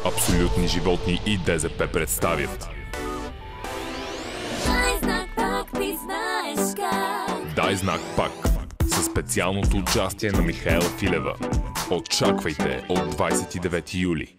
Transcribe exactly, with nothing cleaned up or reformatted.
Абсолютни животни и ДЗП представят Дай знак пак, ти знаеш как. Дай знак пак със специалното участие на Михаела Филева. Очаквайте от двадесет и девети юли.